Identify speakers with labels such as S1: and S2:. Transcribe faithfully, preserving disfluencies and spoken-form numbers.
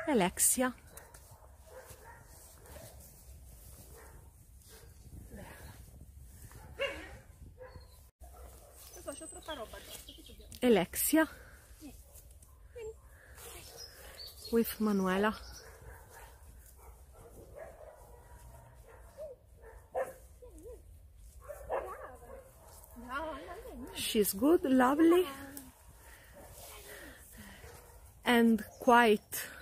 S1: Alexia. Alexia with Manuela. She's good, lovely, and quite